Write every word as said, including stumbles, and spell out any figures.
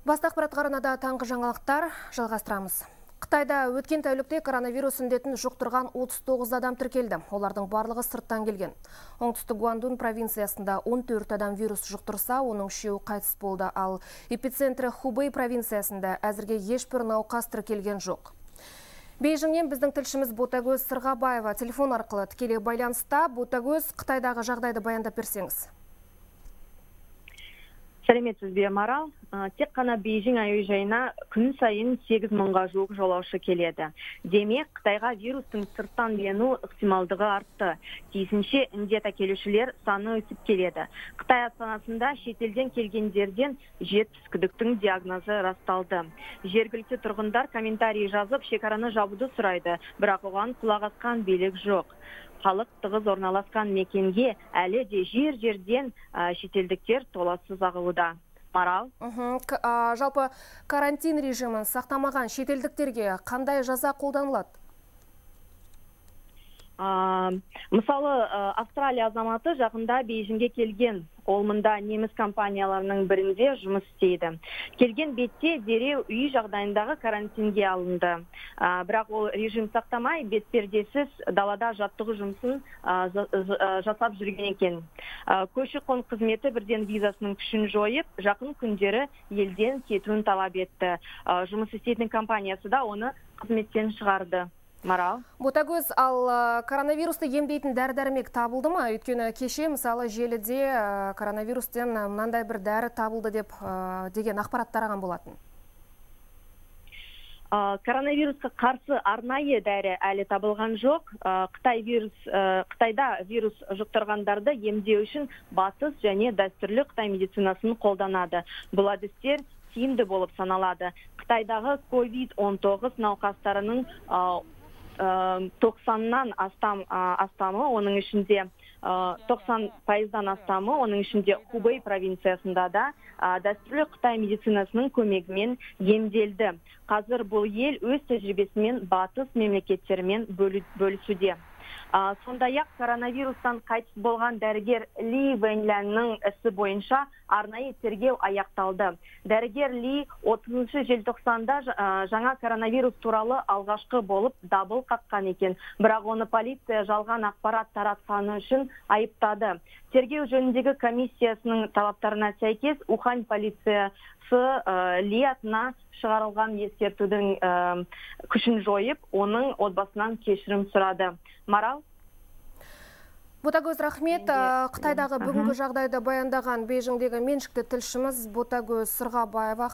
Басты ақпарат арнада таңғы жаңалықтар жалғастырамыз. Қытайда өткен тәулікте коронавирус індетін жұқтырған отыз тоғыз адам тіркелді. Олардың барлығы сырттан келген. Оңтүстік Гуандун провинциясында он төрт адам вирус жұқтырса, оның үшеуі қайтыс болды, ал эпицентрі Хубэй провинциясында әзірге ешбір науқас тіркелген жоқ. Бейжіңнен біздің тілшіміз Ботагөз Сырғабаева телефон арқылы тікелей байланыста. Ботагөз, Қытайдағы жағдайды баяндап берсеңіз. Сәлеметсіз бе, Марал. Тек қана Бейжің әуежайына күн сайын сегіз мыңға жуық жолаушы келеді. Демек, Қытайға вирустың сырттан ену ықтималдығы артты. Тиісінше індет әкелушілер саны өсіп келеді. Қытай астанасында шетелден келгендерден жетпіс күдіктің диагнозы расталды. Жергілікті тұрғындар комментарий жазып, шекараны жабуды сұрайды, бірақ оған құлақ асқан билік жоқ. Халық тығыз орналасқан мекенге әлі де жер-жерден шетелдіктер толассыз ағылуда. Марал? Жалпы карантин режимін сақтамаған шетелдіктерге қандай жаза қолданылады? Мысалы, Австралия азаматы жақында Бейжіңге келген. Ол мұнда неміс компанияларының бірінде жұмыс істейді. Келген бетте дереу үй жағдайындағы карантинге алынды. Бірақ ол режим сақтамай, бетпердесіз далада жаттығу жұмысын жасап жүрген екен. Көші-қон қызметі бірден визасының күшін жойып, жақын күндері елден кетуін талап етті. Жұмыс істейтін компаниясы да оны қызметтен шығарды. Марал? Ботагөз, ал коронавирусты емдейтін дәрі-дәрмек табылды ма? Өйткені кеше, мысалы, желіде коронавирустен мынандай бір дәрі табылды деп деген ақпарат тараған болатын. Коронавирусқа қарсы арнайы дәрі әлі табылған жоқ. Қытай вирус, Қытайда вирус жұқтырғандарды емдеу үшін батыс және дәстүрлі Қытай медицинасын қолданады. Бұл әдістер тиімді болып саналады. Қытайдағы ковид он тоғыз науқастарының тоқсаннан астам астамы, оның ішінде тоқсан пайыздан астамы, оның ішінде Хубэй провинциясында да дәстүрлі Қытай медицинасының көмегімен емделді. Қазір бұл ел өз тәжірибесімен батыс мемлекеттерімен бөлісуде. Сондай-ақ коронавирустан қайтыс болған дәрігер Ли Вэньлянның ісі бойынша арнайы тергеу аяқталды. Дәрігер Ли отызыншы желтоқсанда жаңа коронавирус туралы алғашқы болып дабыл қаққан екен. Бірақ оны полиция жалған ақпарат таратқаны үшін айыптады. Тергеу жөніндегі комиссиясының талаптарына сәйкес Ухань полициясы Ли атына шығарылған ескертудің күшін жойып, оның отбасынан кешірім сұрады. Марал? Ботагөз, рахмет. Қытайдағы бүгінгі жағдайды баяндаған Бейжіңдегі меншікті тілшіміз Ботагөз Сырғабаева.